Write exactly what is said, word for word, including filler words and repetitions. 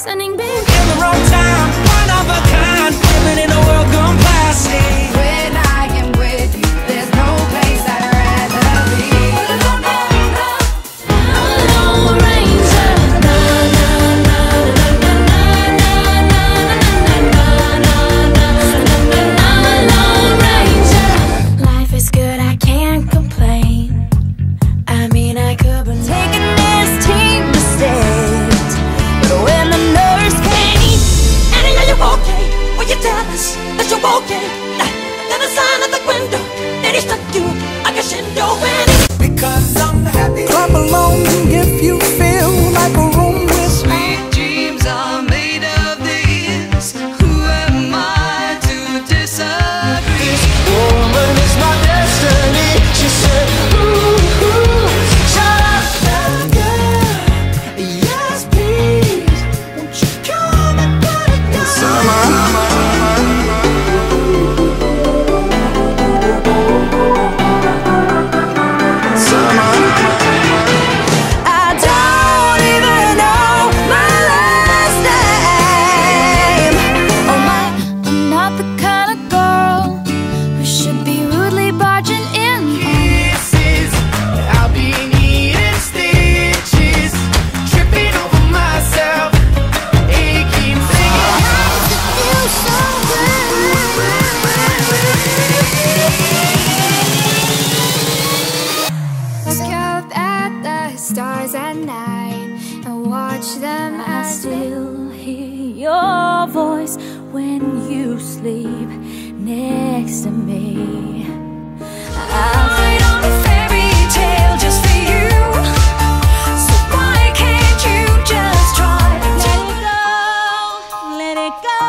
sending big in the wrong time, one of a kind, living in a world gone plastic. When I am with you, there's no place I'd rather be. Lone Ranger. Na na na na na na na na na na. Lone Ranger. Life is good, I can't complain. I mean, I could be taking this team mistakes, but when the nurse came, Annie, are you okay? Will you tell us that you're okay? Then a sign at the window that he stuck you like a shindo when he... Because I'm happy. Clap along if you feel like a room with sweet dreams are made of this. Who am I to disagree? This woman is my destiny. She said, ooh, ooh, shut up now, girl. Yes, please. Won't you come and put it down? Summer. I don't even know my last name. Oh my, I'm not the kind of girl who should be rudely barging in. Kisses, I'll be needing stitches, tripping over myself, aching, singing. You so Look up at the stars at night and watch them I as they still hear your voice when you sleep next to me. I'll write on a fairy tale just for you. So why can't you just try? Let it go, let it go.